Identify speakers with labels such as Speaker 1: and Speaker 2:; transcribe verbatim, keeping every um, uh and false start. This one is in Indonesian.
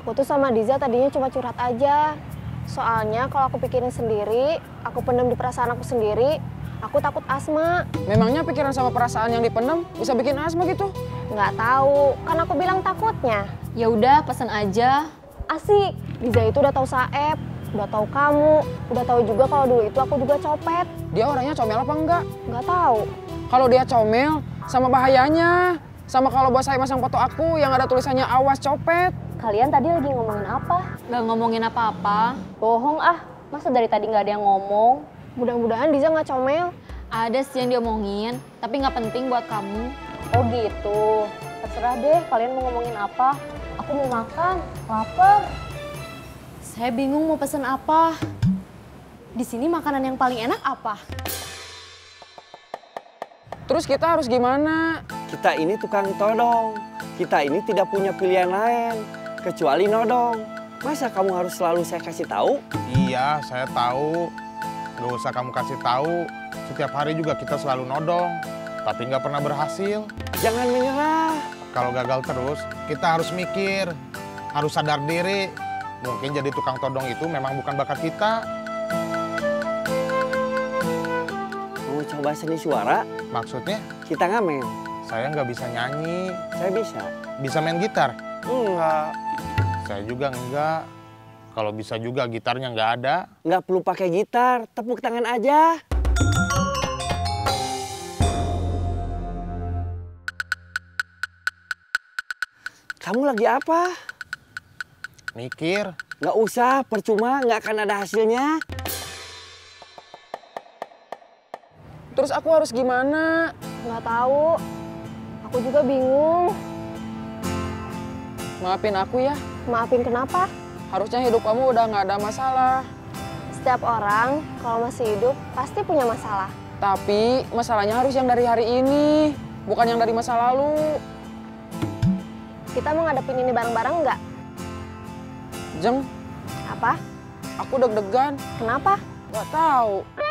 Speaker 1: Aku tuh sama Diza tadinya cuma curhat aja. Soalnya kalau aku pikirin sendiri, aku pendam di perasaan aku sendiri, aku takut asma.
Speaker 2: Memangnya pikiran sama perasaan yang dipendam bisa bikin asma gitu?
Speaker 1: Nggak tahu, kan aku bilang takutnya.
Speaker 3: Ya udah, pesen aja.
Speaker 1: Asik, Diza itu udah tahu Saeb, udah tahu kamu, udah tahu juga kalau dulu itu aku juga copet.
Speaker 2: Dia orangnya comel apa enggak?
Speaker 1: Nggak tahu.
Speaker 2: Kalau dia comel, sama bahayanya. Sama kalau bos saya masang foto aku yang ada tulisannya awas copet.
Speaker 1: Kalian tadi lagi ngomongin apa?
Speaker 3: Gak ngomongin apa-apa.
Speaker 1: Bohong ah, masa dari tadi nggak ada yang ngomong? Mudah-mudahan Diza nggak comel.
Speaker 3: Ada sih yang diomongin, tapi nggak penting buat kamu.
Speaker 1: Oh gitu, terserah deh kalian mau ngomongin apa. Aku mau makan, lapar.
Speaker 3: Saya bingung mau pesen apa. Di sini makanan yang paling enak apa?
Speaker 2: Terus kita harus gimana?
Speaker 4: Kita ini tukang todong. Kita ini tidak punya pilihan lain kecuali nodong. Masa kamu harus selalu saya kasih tahu?
Speaker 5: Iya, saya tahu. Gak usah kamu kasih tahu. Setiap hari juga kita selalu nodong, tapi nggak pernah berhasil.
Speaker 4: Jangan menyerah.
Speaker 5: Kalau gagal terus, kita harus mikir, harus sadar diri. Mungkin jadi tukang todong itu memang bukan bakat kita.
Speaker 4: Mau coba seni suara?
Speaker 5: Maksudnya,
Speaker 4: Kita ngamen.
Speaker 5: saya nggak bisa nyanyi.
Speaker 4: Saya bisa.
Speaker 5: Bisa main gitar?
Speaker 4: Enggak.
Speaker 5: Saya juga enggak. Kalau bisa juga gitarnya nggak ada.
Speaker 4: Nggak perlu pakai gitar, tepuk tangan aja. Kamu lagi apa?
Speaker 5: Mikir.
Speaker 4: Nggak usah, percuma, nggak akan ada hasilnya.
Speaker 2: Terus aku harus gimana?
Speaker 1: Nggak tahu, aku juga bingung.
Speaker 2: Maafin aku ya.
Speaker 1: Maafin kenapa?
Speaker 2: Harusnya hidup kamu udah nggak ada masalah.
Speaker 1: Setiap orang kalau masih hidup pasti punya masalah.
Speaker 2: Tapi masalahnya harus yang dari hari ini, bukan yang dari masa lalu.
Speaker 1: Kita mau ngadepin ini bareng-bareng nggak?
Speaker 2: Jeng,
Speaker 1: Apa?
Speaker 2: aku deg-degan.
Speaker 1: Kenapa?
Speaker 2: Nggak tahu.